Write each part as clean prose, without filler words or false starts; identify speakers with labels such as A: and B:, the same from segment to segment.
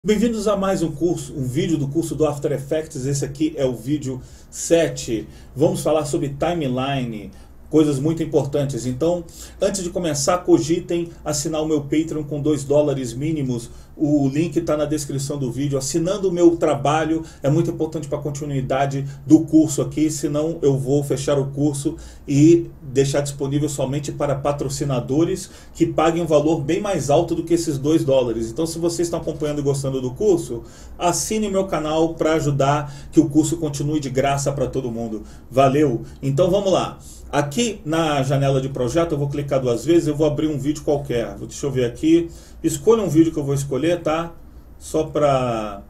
A: Bem-vindos a mais um vídeo do curso do After Effects. Esse aqui é o vídeo 7. Vamos falar sobre timeline, coisas muito importantes. Então, antes de começar, cogitem assinar o meu Patreon com $2 mínimos. O link está na descrição do vídeo. Assinando o meu trabalho é muito importante para a continuidade do curso aqui, senão eu vou fechar o curso e deixar disponível somente para patrocinadores que paguem um valor bem mais alto do que esses $2. Então, se vocês estão acompanhando e gostando do curso, assine meu canal para ajudar que o curso continue de graça para todo mundo. Valeu! Então vamos lá. Aqui na janela de projeto eu vou clicar 2 vezes, eu vou abrir um vídeo qualquer. Deixa eu ver aqui. Escolha um vídeo que eu vou escolher, tá? Só para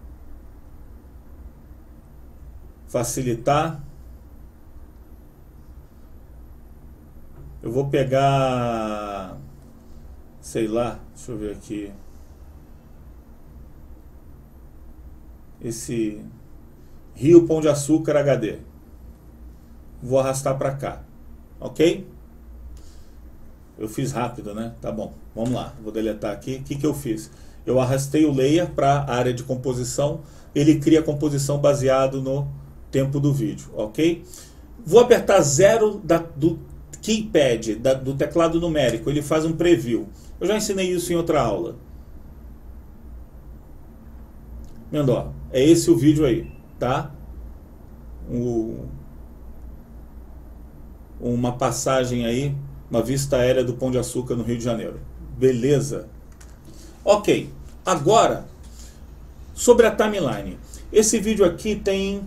A: facilitar. Eu vou pegar, sei lá, deixa eu ver aqui. Esse Rio Pão de Açúcar HD. Vou arrastar para cá. Ok? Eu fiz rápido, né? Tá bom. Vamos lá. Vou deletar aqui. O que eu fiz? Eu arrastei o layer para a área de composição. Ele cria a composição baseado no tempo do vídeo. Ok? Vou apertar 0 do keypad, do teclado numérico. Ele faz um preview. Eu já ensinei isso em outra aula. Vendo, ó. É esse o vídeo aí. Tá? Uma passagem aí, uma vista aérea do Pão de Açúcar no Rio de Janeiro. Beleza? Ok, agora, sobre a timeline. Esse vídeo aqui tem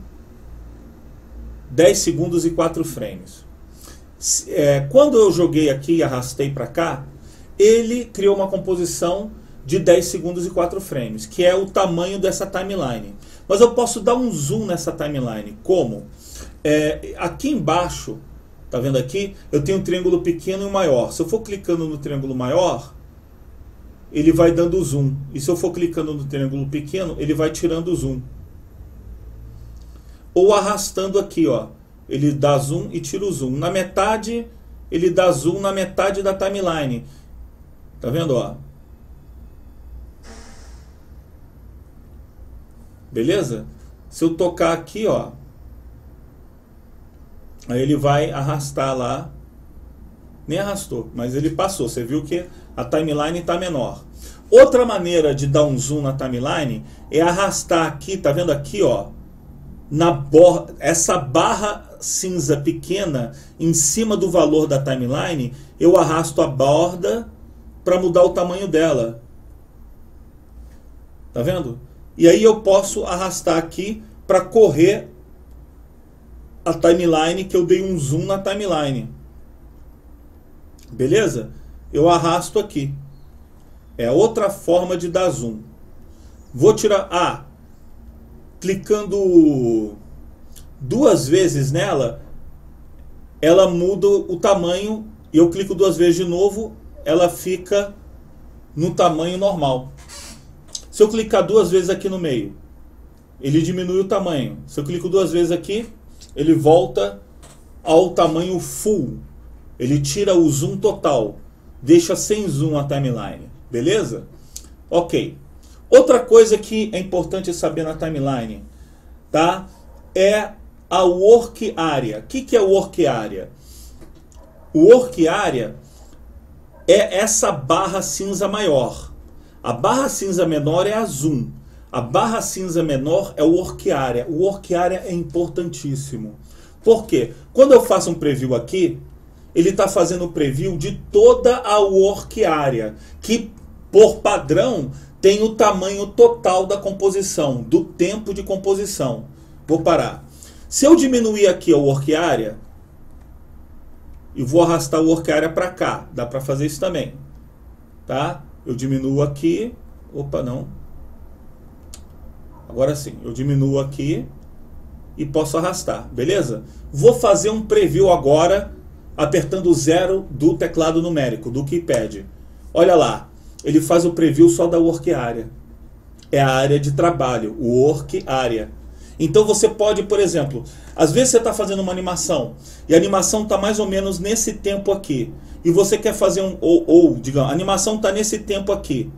A: 10 segundos e 4 frames. Quando eu joguei aqui e arrastei para cá, ele criou uma composição de 10 segundos e 4 frames, que é o tamanho dessa timeline. Mas eu posso dar um zoom nessa timeline. Como? Aqui embaixo, tá vendo aqui? Eu tenho um triângulo pequeno e um maior. Se eu for clicando no triângulo maior, ele vai dando zoom. E se eu for clicando no triângulo pequeno, ele vai tirando o zoom. Ou arrastando aqui, ó. Ele dá zoom e tira o zoom. Na metade, ele dá zoom na metade da timeline. Tá vendo, ó? Beleza? Se eu tocar aqui, ó, aí ele vai arrastar lá. Nem arrastou, mas ele passou. Você viu que a timeline está menor. Outra maneira de dar um zoom na timeline é arrastar aqui, tá vendo aqui, ó, na borda, essa barra cinza pequena em cima do valor da timeline, eu arrasto a borda para mudar o tamanho dela. Tá vendo? E aí eu posso arrastar aqui para correr a timeline, que eu dei um zoom na timeline. Beleza? Eu arrasto aqui. É outra forma de dar zoom. Vou tirar... clicando 2 vezes nela, ela muda o tamanho. E eu clico 2 vezes de novo, ela fica no tamanho normal. Se eu clicar 2 vezes aqui no meio, ele diminui o tamanho. Se eu clico 2 vezes aqui, ele volta ao tamanho full. Ele tira o zoom total. Deixa sem zoom a timeline. Beleza? Ok. Outra coisa que é importante saber na timeline, tá? É a work area. O que é work area? O work area é essa barra cinza maior. A barra cinza menor é a zoom. A barra cinza menor é o work area. O work area é importantíssimo. Por quê? Quando eu faço um preview aqui, ele está fazendo o preview de toda a work area, que por padrão tem o tamanho total da composição, do tempo de composição. Vou parar. Se eu diminuir aqui a work area, e vou arrastar o work area para cá, dá para fazer isso também. Tá? Eu diminuo aqui. Opa, não. Agora sim, eu diminuo aqui e posso arrastar, beleza? Vou fazer um preview agora, apertando o 0 do teclado numérico, do keypad. Olha lá, ele faz o preview só da work area. É a área de trabalho, o work area. Então você pode, por exemplo, às vezes você está fazendo uma animação, e a animação está mais ou menos nesse tempo aqui, e você quer fazer digamos, a animação está nesse tempo aqui.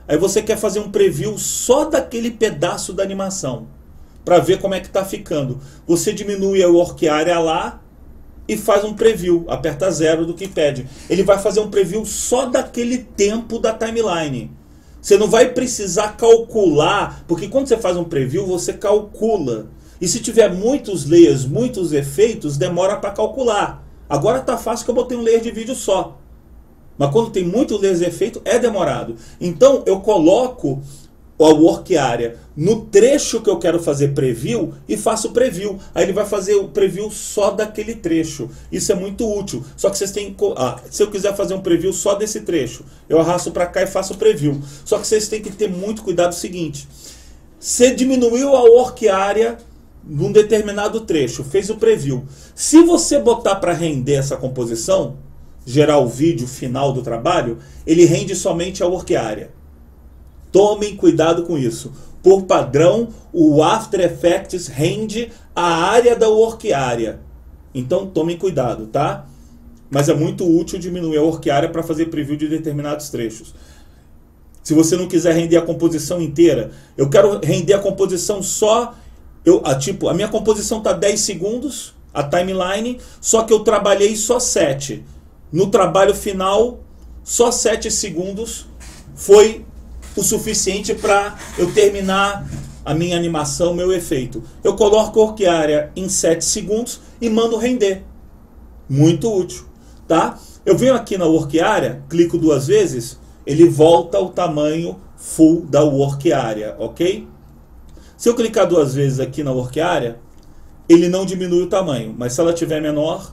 A: Aí você quer fazer um preview só daquele pedaço da animação, para ver como é que está ficando. Você diminui a work area lá e faz um preview, aperta 0 do que pede. Ele vai fazer um preview só daquele tempo da timeline. Você não vai precisar calcular, porque quando você faz um preview, você calcula. E se tiver muitos layers, muitos efeitos, demora para calcular. Agora tá fácil que eu botei um layer de vídeo só. Mas quando tem muito layers de efeito, é demorado. Então eu coloco a work area no trecho que eu quero fazer preview e faço preview. Aí ele vai fazer o preview só daquele trecho. Isso é muito útil. Só que vocês têm... se eu quiser fazer um preview só desse trecho, eu arrasto para cá e faço preview. Só que vocês têm que ter muito cuidado. Seguinte: você diminuiu a work area num determinado trecho, fez o preview. Se você botar para render essa composição, gerar o vídeo final do trabalho, ele rende somente a work area. Tomem cuidado com isso. Por padrão, o After Effects rende a área da work area. Então tomem cuidado, tá? Mas é muito útil diminuir a work area para fazer preview de determinados trechos. Se você não quiser render a composição inteira, eu quero render a composição só... a minha composição está 10 segundos, a timeline, só que eu trabalhei só 7. No trabalho final, só 7 segundos foi o suficiente para eu terminar a minha animação, meu efeito. Eu coloco a work area em 7 segundos e mando render. Muito útil, tá? Eu venho aqui na work area, clico 2 vezes, ele volta ao tamanho full da work area, ok? Se eu clicar 2 vezes aqui na work area, ele não diminui o tamanho, mas se ela tiver menor,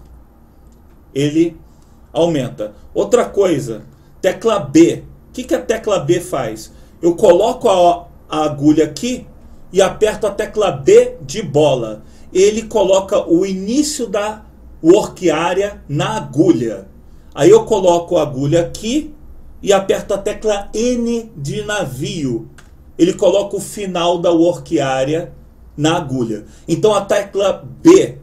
A: ele aumenta. Outra coisa, tecla B. O que a tecla B faz? Eu coloco a agulha aqui e aperto a tecla B de bola. Ele coloca o início da work area na agulha. Aí eu coloco a agulha aqui e aperto a tecla N de navio. Ele coloca o final da work area na agulha. Então a tecla B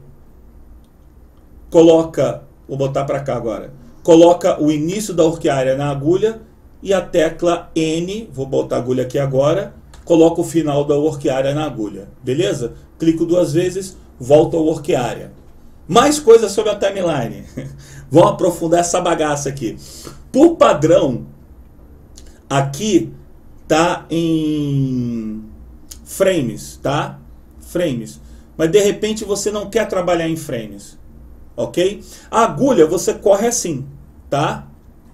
A: coloca, vou botar para cá agora, coloca o início da work area na agulha, e a tecla N, vou botar a agulha aqui agora, coloca o final da work area na agulha. Beleza? Clico 2 vezes, volto ao work area. Mais coisas sobre a timeline. Vamos aprofundar essa bagaça aqui. Por padrão, aqui tá em frames, tá? Frames. Mas de repente você não quer trabalhar em frames, ok? A agulha você corre assim, tá?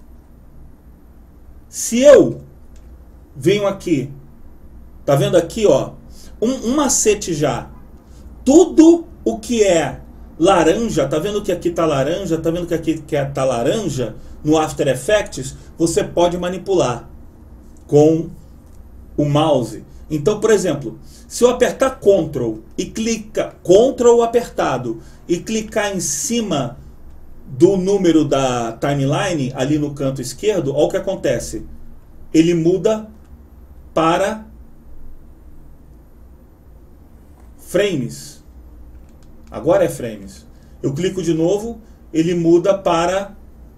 A: Se eu venho aqui, tá vendo aqui, ó, um macete já. Tudo o que é laranja, tá vendo que aqui tá laranja, tá vendo que aqui tá laranja no After Effects, você pode manipular com o mouse. Então, por exemplo, se eu apertar Ctrl e clicar, Ctrl apertado, e clicar em cima do número da timeline, ali no canto esquerdo, olha o que acontece. Ele muda para frames. Agora é frames. Eu clico de novo, ele muda para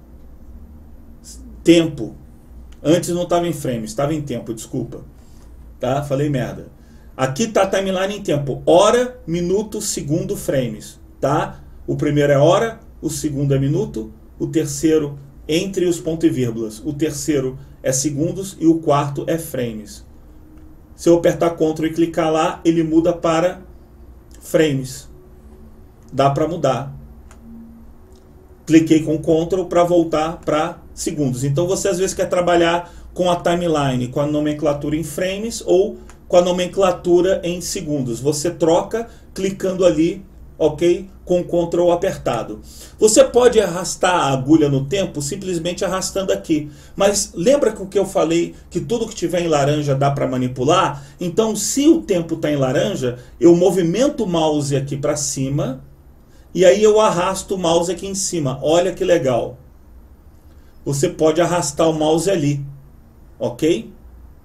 A: tempo. Antes não estava em frames, estava em tempo, desculpa. Tá? Falei merda. Aqui está a timeline em tempo. Hora, minuto, segundo, frames. Tá? O primeiro é hora, o segundo é minuto, o terceiro entre os pontos e vírgulas. O terceiro é segundos e o quarto é frames. Se eu apertar Ctrl e clicar lá, ele muda para frames. Dá para mudar. Cliquei com Ctrl para voltar para segundos. Então você às vezes quer trabalhar com a timeline, com a nomenclatura em frames ou com a nomenclatura em segundos. Você troca clicando ali, ok? Com Ctrl apertado. Você pode arrastar a agulha no tempo simplesmente arrastando aqui. Mas lembra que o que eu falei, que tudo que tiver em laranja dá para manipular? Então se o tempo está em laranja, eu movimento o mouse aqui para cima e aí eu arrasto o mouse aqui em cima. Olha que legal. Você pode arrastar o mouse ali, ok?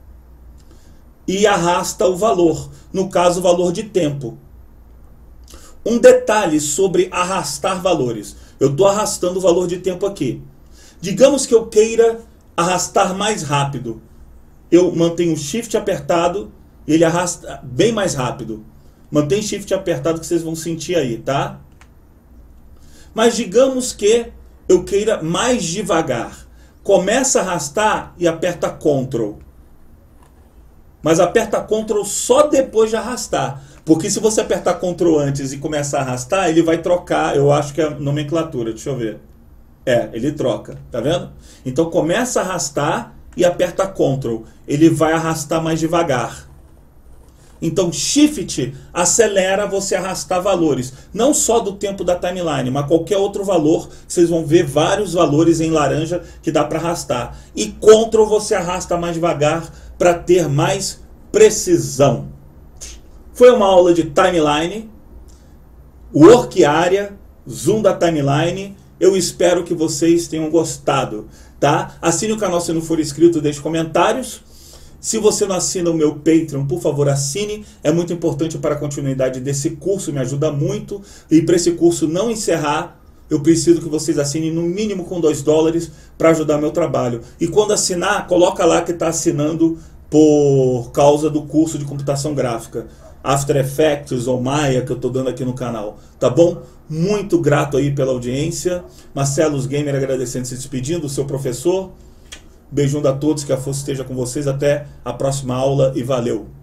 A: E arrasta o valor, no caso o valor de tempo. Um detalhe sobre arrastar valores. Eu estou arrastando o valor de tempo aqui. Digamos que eu queira arrastar mais rápido. eu mantenho o Shift apertado e ele arrasta bem mais rápido. Mantém Shift apertado que vocês vão sentir aí, tá? Mas digamos que eu queira mais devagar. Começa a arrastar e aperta Ctrl. Mas aperta Ctrl só depois de arrastar. Porque se você apertar Ctrl antes e começar a arrastar, ele vai trocar, eu acho que é a nomenclatura, deixa eu ver. Ele troca, tá vendo? Então começa a arrastar e aperta Ctrl. Ele vai arrastar mais devagar. Então Shift acelera você arrastar valores. Não só do tempo da timeline, mas qualquer outro valor. Vocês vão ver vários valores em laranja que dá para arrastar. E Ctrl você arrasta mais devagar para ter mais precisão. Foi uma aula de timeline, work area, zoom da timeline. Eu espero que vocês tenham gostado, tá? Assine o canal se não for inscrito, deixe comentários. Se você não assina o meu Patreon, por favor, assine. É muito importante para a continuidade desse curso, me ajuda muito. E para esse curso não encerrar, eu preciso que vocês assinem no mínimo com $2 para ajudar meu trabalho. E quando assinar, coloca lá que está assinando por causa do curso de computação gráfica. After Effects ou Maya que eu estou dando aqui no canal, tá bom? Muito grato aí pela audiência. Marcelos Gamer agradecendo, se despedindo, seu professor. Beijão a todos, que a força esteja com vocês. Até a próxima aula e valeu!